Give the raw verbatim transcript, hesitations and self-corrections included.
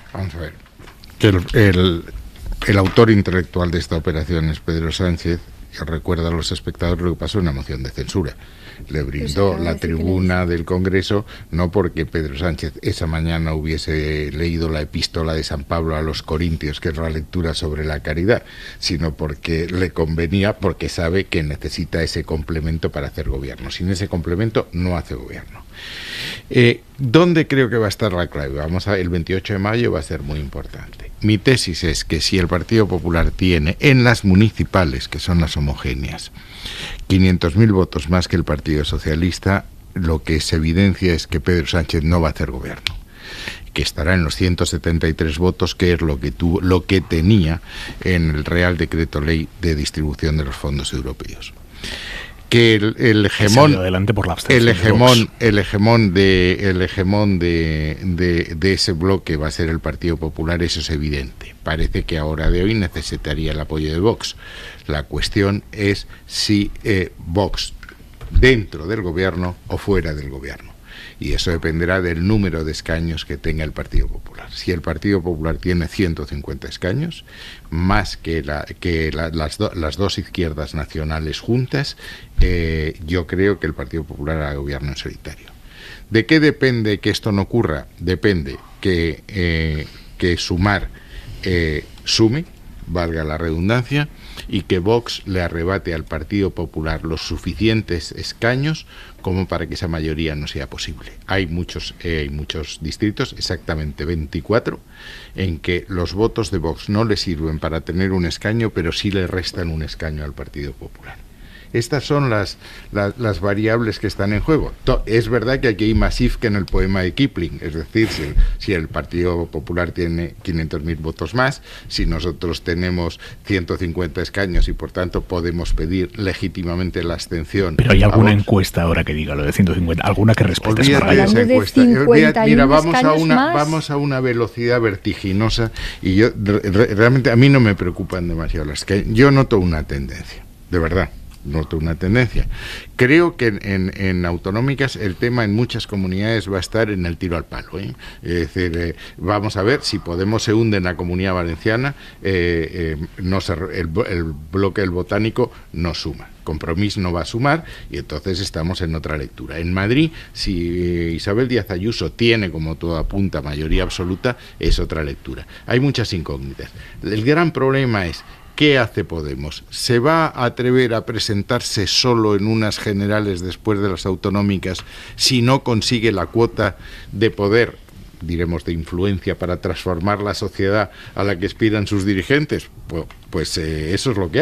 Vamos a ver. Que el, el, el autor intelectual de esta operación es Pedro Sánchez, que recuerda a los espectadores lo que pasó en una moción de censura. Le brindó la tribuna del Congreso, no porque Pedro Sánchez esa mañana hubiese leído la epístola de San Pablo a los Corintios, que es la lectura sobre la caridad, sino porque le convenía, porque sabe que necesita ese complemento para hacer gobierno. Sin ese complemento no hace gobierno. Eh, ¿Dónde creo que va a estar la clave? Vamos a, el veintiocho de mayo va a ser muy importante. Mi tesis es que si el Partido Popular tiene en las municipales, que son las homogéneas, quinientos mil votos más que el Partido Socialista, lo que se evidencia es que Pedro Sánchez no va a hacer gobierno, que estará en los ciento setenta y tres votos, que es lo que tuvo, lo que tenía en el Real Decreto Ley de distribución de los fondos europeos. Que el, el hegemón, por la el hegemón, el hegemón de, el hegemón de, de, de ese bloque va a ser el Partido Popular, eso es evidente. Parece que ahora de hoy necesitaría el apoyo de Vox. La cuestión es si eh, Vox dentro del gobierno o fuera del gobierno. Y eso dependerá del número de escaños que tenga el Partido Popular. Si el Partido Popular tiene ciento cincuenta escaños, más que, la, que la, las, do, las dos izquierdas nacionales juntas, eh, yo creo que el Partido Popular hará gobierno en solitario. ¿De qué depende que esto no ocurra? Depende que, eh, que Sumar eh, sume, valga la redundancia, y que Vox le arrebate al Partido Popular los suficientes escaños como para que esa mayoría no sea posible. Hay muchos, eh, hay muchos distritos, exactamente veinticuatro, en que los votos de Vox no le sirven para tener un escaño, pero sí le restan un escaño al Partido Popular. Estas son las, las, las variables que están en juego. Es verdad que aquí hay más if que en el poema de Kipling, es decir, si el, si el Partido Popular tiene quinientos mil votos más, si nosotros tenemos ciento cincuenta escaños y por tanto podemos pedir legítimamente la abstención. Pero hay alguna encuesta ahora que diga lo de ciento cincuenta, alguna que respete esa, esa encuesta. Olvídate, mira, vamos a una vamos a una velocidad vertiginosa y yo re, realmente a mí no me preocupan demasiado las que yo noto una tendencia, de verdad. Noto una tendencia. Creo que en, en, en autonómicas el tema en muchas comunidades va a estar en el tiro al palo, ¿eh? Es decir, eh, vamos a ver si Podemos se hunde en la Comunidad Valenciana, eh, eh, no se, el, el bloque del Botánico no suma. Compromís no va a sumar y entonces estamos en otra lectura. En Madrid, si Isabel Díaz Ayuso tiene, como todo apunta, mayoría absoluta, es otra lectura. Hay muchas incógnitas. El gran problema es: ¿qué hace Podemos? ¿Se va a atrever a presentarse solo en unas generales después de las autonómicas si no consigue la cuota de poder, diremos de influencia, para transformar la sociedad a la que aspiran sus dirigentes? Pues, pues eh, eso es lo que hay.